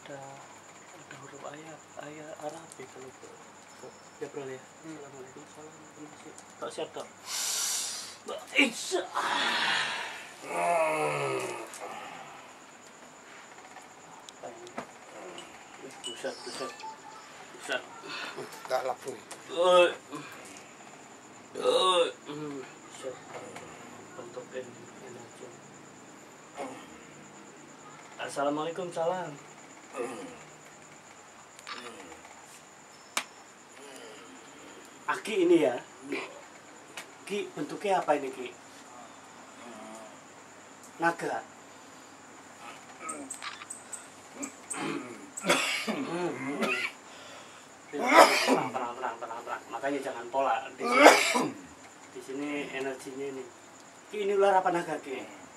ada huruf ayat Arabi kalau ya bro ya. Assalamualaikum warahmatullahi wabarakatuh. Tak siap tak? Insya Buset. Gak laku. Bentuk energi. Assalamualaikum salam. Aki ini ya. Ki bentuknya apa ini Ki? Naga. Tenang. Makanya jangan pola di sini. Di sini energinya ini. Ki ini ular apa naga Ki?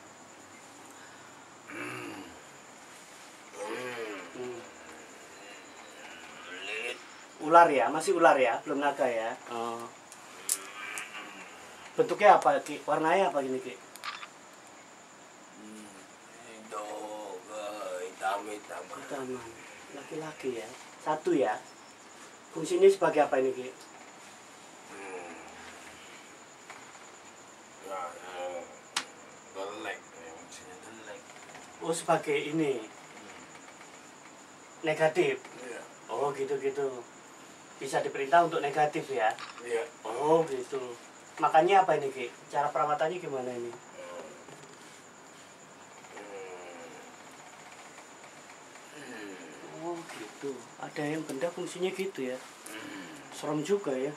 Ular ya, masih ular ya, belum naga ya. Oh. Bentuknya apa Ki? Warnanya apa gini Ki? Hitam. Laki-laki ya. Satu ya. Fungsinya sebagai apa ini Ki? Oh sebagai ini negatif. Oh gitu. Bisa diperintah untuk negatif ya. Oh gitu. Makanya apa ini Ki? Cara perawatannya gimana ini? Oh gitu. Ada yang benda fungsinya gitu ya. Serem juga ya.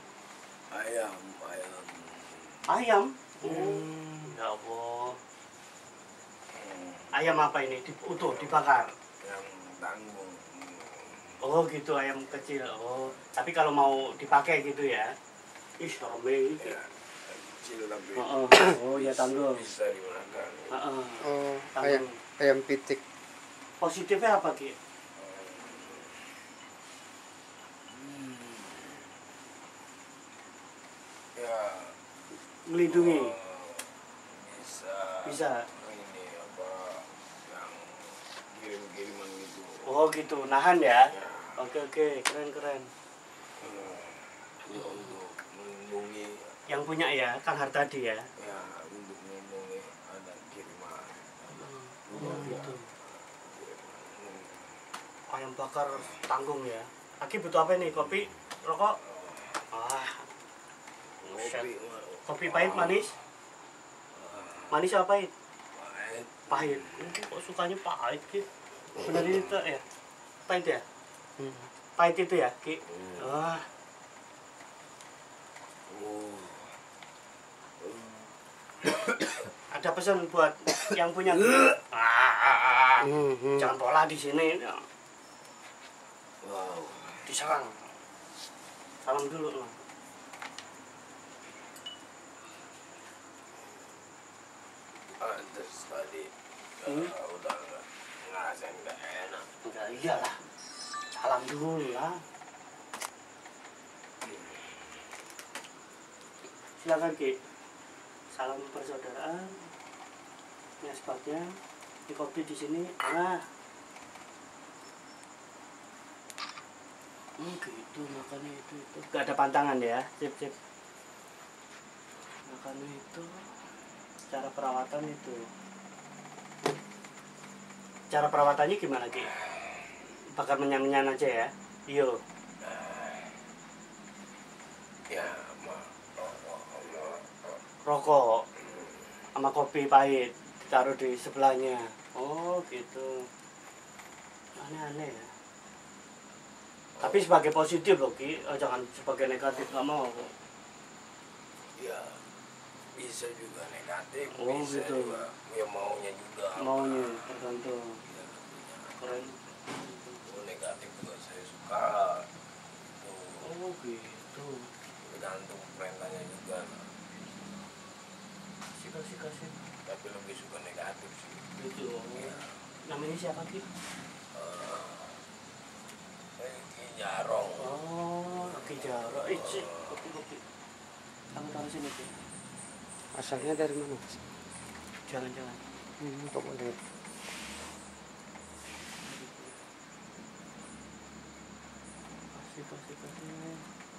Ayam. Ya Allah. Ayam apa ini? Utuh dibakar. Yang tanggung. Oh gitu, ayam kecil. Oh, tapi kalau mau dipakai gitu ya. Ih, serem ini. Ya, kecil tapi. Oh ya tanggung. Bisa dimakan. Oh, Tanggung. ayam pitik. Positifnya apa Ki? Ya. Melindungi. Bisa. Bisa. Ini apa yang kirim-kiriman gitu. Oh gitu, nahan ya. Ya. Oke, keren. Untuk melindungi. Yang punya ya, Kang Hartadi ya. Ya, untuk melindungi ada kiriman. Oh gitu. Ayam bakar tanggung ya. Aki butuh apa nih? Kopi? Rokok? Buset. Kopi pahit manis? Manis apa pahit? Pahit. Kok sukanya pahit Ki? Benar itu ya? Pahit ya? Pahit itu ya Ki? Ada pesan buat yang punya jangan pola di sini. Wow. Diserang. Salam dulu loh. Terus tadi udah ngerasain gak enak. Enggak iyalah. Salam dulu lah. Silakan Ki. Salam persaudaraan. Ini asbaknya. Di kopi di sini. Gitu makannya itu. Gak ada pantangan ya. Sip. Makannya itu. Cara perawatan itu. Cara perawatannya gimana Ki? Bakar menyan-menyan aja ya. Iyo. Ya, Rokok sama kopi pahit taruh di sebelahnya. Oh gitu. Aneh-aneh ya. Tapi sebagai positif loh Ki, jangan sebagai negatif, nggak mau. ya bisa juga negatif, Oh, bisa gitu. juga ya maunya juga. Maunya tergantung. Ya, Keren. kalau negatif juga saya suka. Oh gitu. Tergantung perintahnya juga. Kasih. Tapi lebih suka negatif sih. Gitu. Ya. Namanya siapa Ki? Ki Jarong. Oh, Ki Jaro. Cik, kopi. Kamu taruh sini Ki. Asalnya dari mana? Jangan. Kok boleh? kasih.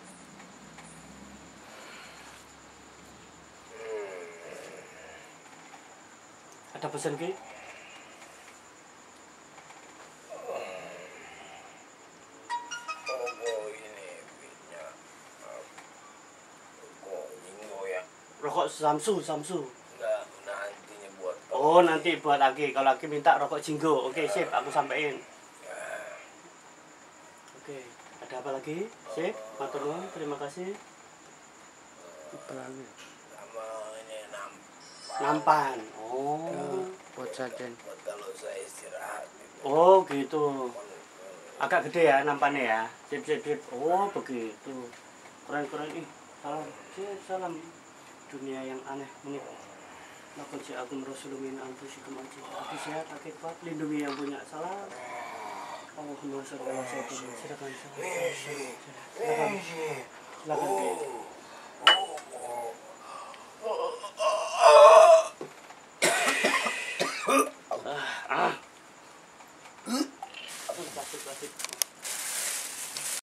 Ada pesan Ki? Rokok Samsu. Enggak, nantinya buat. Oh, nanti buat Aki. Kalau Aki minta rokok Jinggo. Oke, sip, aku sampein. Oke, ada apa lagi? Sip, matur nuwun, terima kasih. Apa lagi? Sama ini Nampan. Oh. Buat jajan. buat kalau saya istirahat gitu. Oh, gitu. Agak gede ya nampannya ya. Sip. Oh, begitu. Keren. Ih, salam. Sip, salam. Dunia yang aneh ini. Lakon ja'akum rasulun min anfusikum azizun. Aki sehat, aki kuat, lindungi yang punya salah. Allahumma sholli ala sayyidina. Silakan. Silakan.